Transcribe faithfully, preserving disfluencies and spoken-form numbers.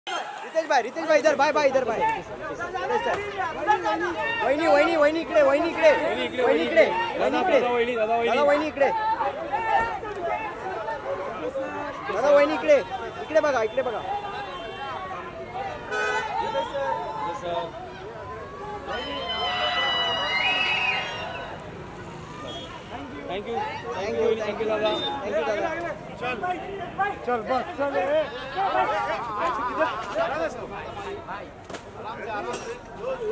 रितेश भाई रितेश भाई इधर भाई भाई इधर भाई वहिनी वहिनी वहिनी इकडे वहिनी इकडे वहिनी इकडे वहिनी इकडे दादा वहिनी इकडे दादा वहिनी इकडे इकडे बघा इकडे बघा thank you thank you thank you दादा थैंक यू दादा चल चल बस चल आराम से आराम से